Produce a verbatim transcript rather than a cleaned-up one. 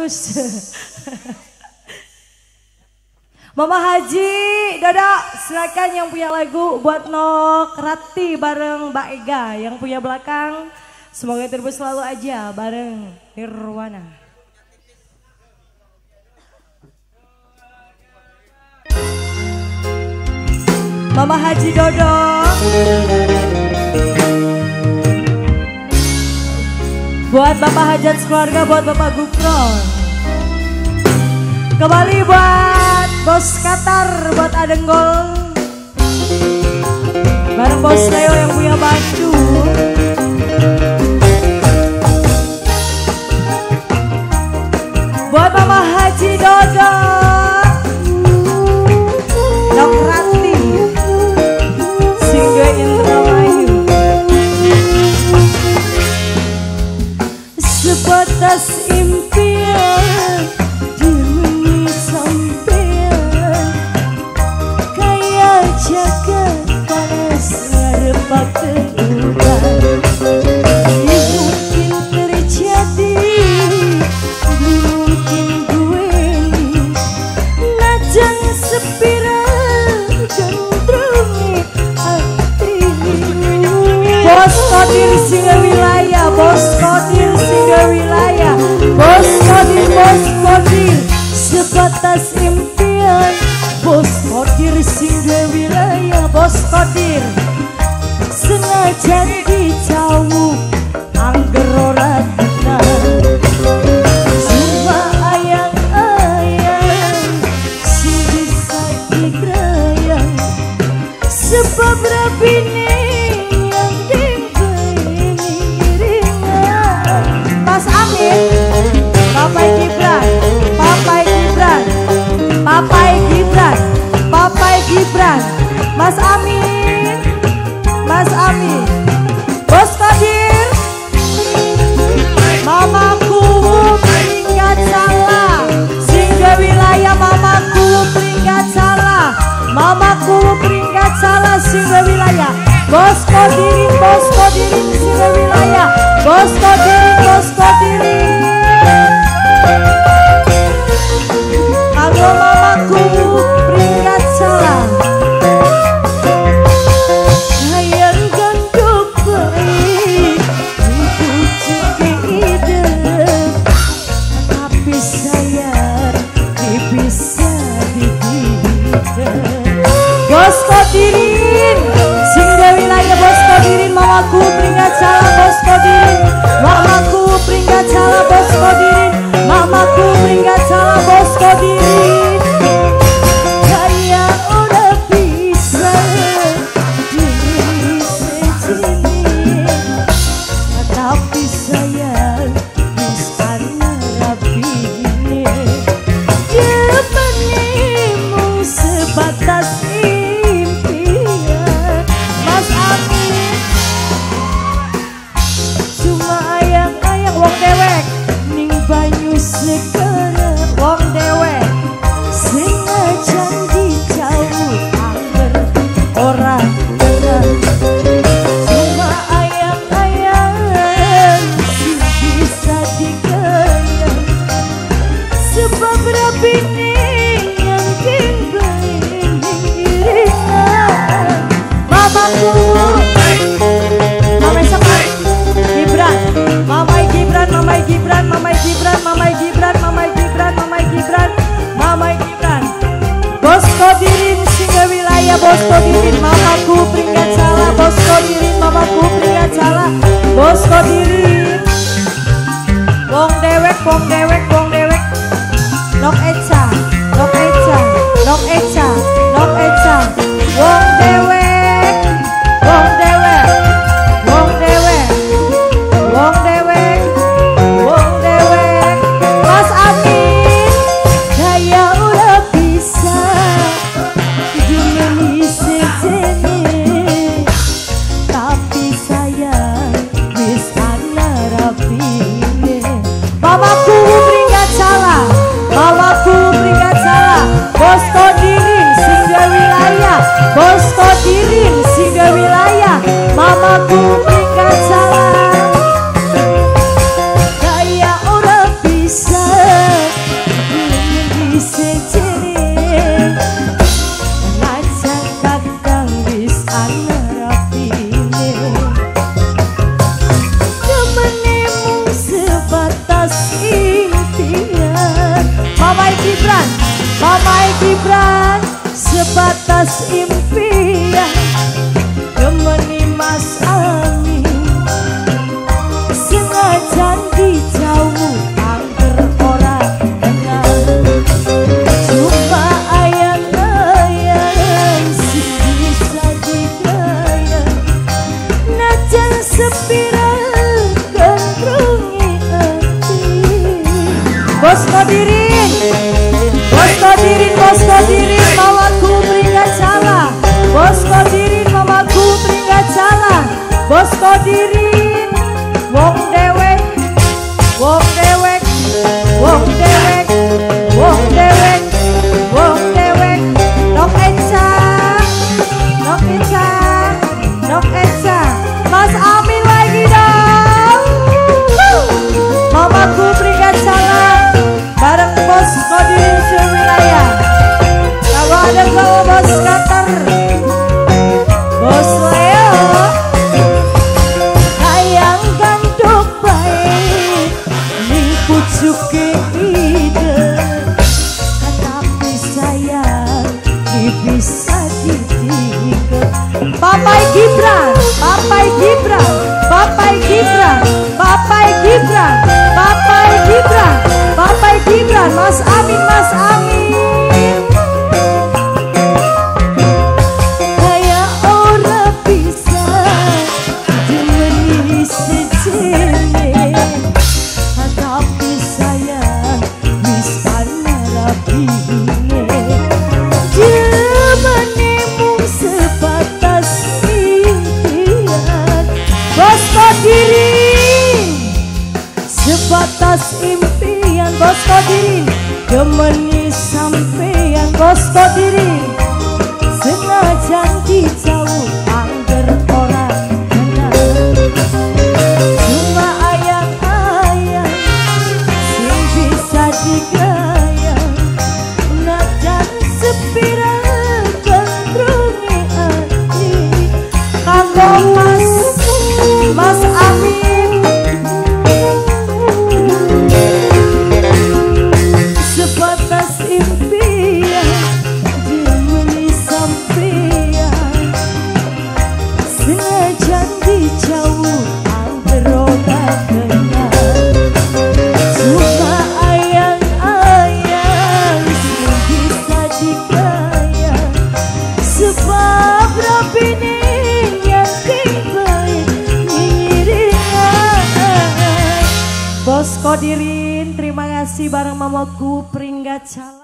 terus. Mama Haji, Dodo, silakan yang punya lagu buat Nok Rati bareng Mbak Ega, yang punya belakang semoga terus selalu aja bareng Nirwana. Mama Haji Dodo. Buat Bapak Hajat keluarga, buat Bapak Gufron. Kembali buat Bos Qatar, buat Adenggol. Bareng Bos Leo yang punya baju. Buat Mama Haji Dodo. Nok Rati. Singga Indramayu. Sebatas impian demi sampean, kayak jagat panas ngarep teguran. Mungkin terjadi, mungkin gue najan sepiral jendrungi hati. Bos Kodir singa wilayah, Bos Kodir singa wilayah, Bos Kodir, Bos Kodir sebatas impian. Bos Kodir singa wilayah, Bos Kodir senajan dijauh angger ora tenang. Cuma ayang-ayang sing bisa digrayang, sebab rabine yang dingin iringan. Mas Amin, Papai Gibran, Papai Gibran, Papai Gibran, Papai Gibran, Mas Amin, Mas Amin, Bos Kodir. Mamaku peringkat salah, singgah wilayah mamaku peringkat salah, mamaku peringkat salah singgah wilayah. Bos Kodirin, Bos Kodirin singgah wilayah, Bos Kodirin, Bos Kodirin. Halo mamaku peringkat salah. Hayang ganduk baik, ibu cekik tapi sayang bisa dihidup. Bos Kodirin singgah wilayah, Bos Kodirin mamaku peringkat salah, Bos Kodirin mamaku peringkat salah, Bos Kodirin mamaku peringkat salah, Bos Kodirin. Saya udah bisa diri sendiri, tapi sayang bisa ngerapinnya. Depanmu sebatas impian. Mas Amin, cuma ayang-ayang wong dewek ning banyu segara, wong dewek senajan dijauh angger ora tenang. Cuma ayang-ayang sing bisa digayang, sebab rabine yang tinggalin iringan. Mamaku Mamai Sekar Gibran, Mamai Gibran, Mamai Gibran, Mamai Gibran, Mamai Gibran, Mamai Gibran, Mamai Gibran, Mamai Gibran. Bos Kodirin singgah wilayah, Bos Kodirin mamaku peringkat salah, Bos Kodirin mamaku peringkat salah, Bos Kodirin. Wong dewek, wong dewek, wong dewek. Nok Eca, Nok Eca, Nok Eca, Nok Eca. Wong dewek, wong dewek, wong dewek, wong dewek, wong dewek. Mas Amin, saya udah bisa jumeni sejene, tapi sayang bisa narapine. Mamaku peringkat salah, mamaku peringkat salah, Bos Kodirin. sejene ngajak kakang wis ana rapine temenemu sebatas impian Mamai Gibran Mamai Gibran sebatas impian temeni Mas Amin sengaja dijauh angker ora kenal cuma ayang-ayang si bisa digaya najan sepiran gandrungi hati Bos Kodirin Bos Kodirin Bos Kodirin mamaku beringat salah Bos Kodirin mamaku beringat salah Bos Kodirin wong dewek wong dewek wong dewek wong dewek wong dewek nok Eca nok Eca nok Eca Mas Amin lagi dong mamaku beringat salah bareng Bos Kodirin sewilayah kalau ada bawa Bos Qatar Bos Leo hayang gandok baik ning pucuke ide tapi sayang bisa ditinggal Papai Gibran Papai Gibran Papai Gibran Papai Gibran Papai Gibran Papai Gibran Mas Amin Mas Amin kayak ora bisa dimeni sejene tapi sayang bisa rapine jemenemu sebatas impian Bos Kodirin sebatas impian Bos Kodirin gemeni sampeyan Bos Kodirin sengaja dijauh angger ora kenal cuma ayang-ayang sing bisa digaya najan sepira gandrungi hati kanggo Mas Mas Amin sebatas impian dimeni sampeyan sengaja dijauh angger ora kenal cuma ayang-ayang sing bisa digaya sebab rapine yang baik ngiringan Bos Kodirin terima kasih bareng mamaku peringgat salah